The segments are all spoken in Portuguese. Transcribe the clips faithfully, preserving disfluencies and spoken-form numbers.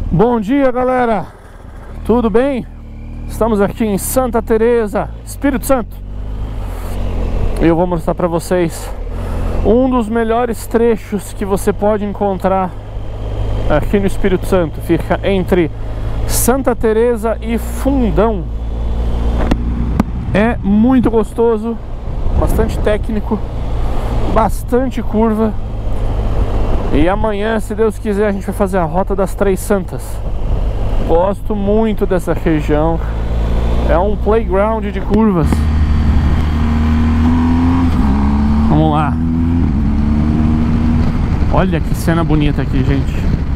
Bom dia, galera, tudo bem? Estamos aqui em Santa Teresa, Espírito Santo, e eu vou mostrar para vocês um dos melhores trechos que você pode encontrar aqui no Espírito Santo. Fica entre Santa Teresa e Fundão. É muito gostoso, bastante técnico, bastante curva. E amanhã, se Deus quiser, a gente vai fazer a Rota das Três Santas. Gosto muito dessa região. É um playground de curvas. Vamos lá. Olha que cena bonita aqui, gente.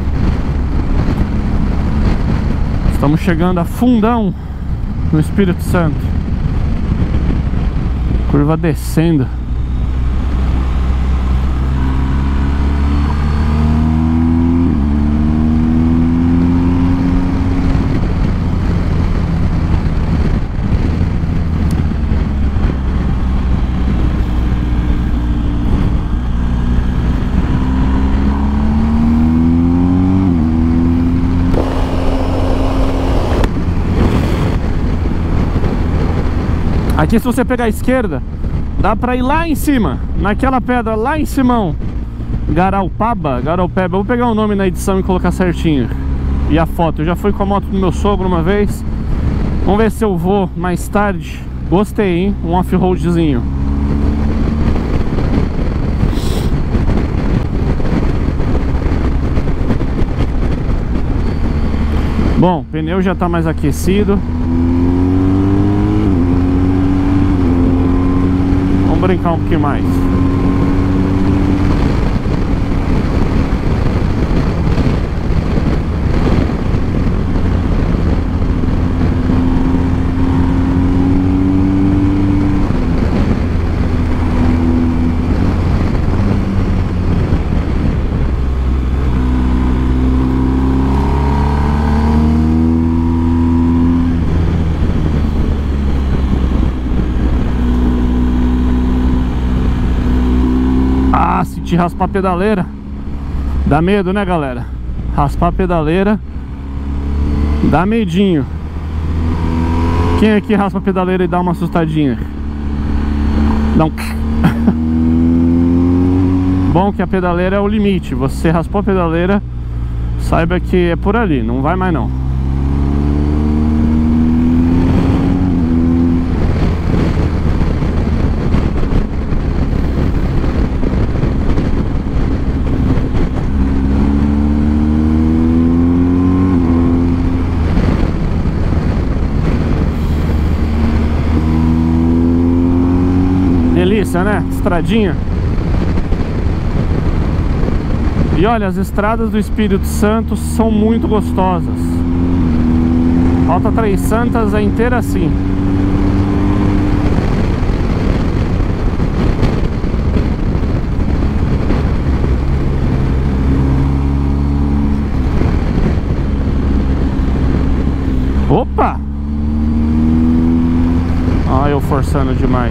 Estamos chegando a Fundão, no Espírito Santo. Curva descendo. Aqui, se você pegar a esquerda, dá pra ir lá em cima, naquela pedra lá em cima, Garaupaba, Garaupeba. Eu vou pegar o nome na edição e colocar certinho. E a foto, eu já fui com a moto do meu sogro uma vez. Vamos ver se eu vou mais tarde. Gostei, hein? Um off-roadzinho. Bom, o pneu já tá mais aquecido. Vamos brincar um pouquinho mais. Se te raspar a pedaleira, dá medo, né, galera? Raspar a pedaleira dá medinho. Quem aqui raspa a pedaleira e dá uma assustadinha? Dá um... Bom que a pedaleira é o limite. Você raspou a pedaleira, saiba que é por ali, não vai mais não. Delícia, né? Estradinha. E olha, as estradas do Espírito Santo são muito gostosas. Rota Três Santas é inteira assim. Opa! Ah, eu forçando demais.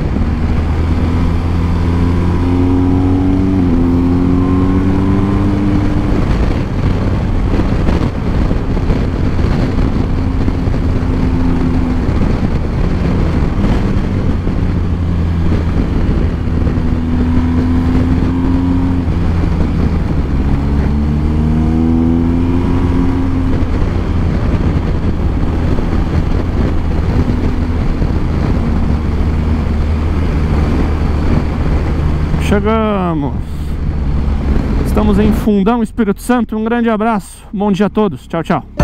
Chegamos. Estamos em Fundão, Espírito Santo. Um grande abraço. Bom dia a todos. Tchau, tchau.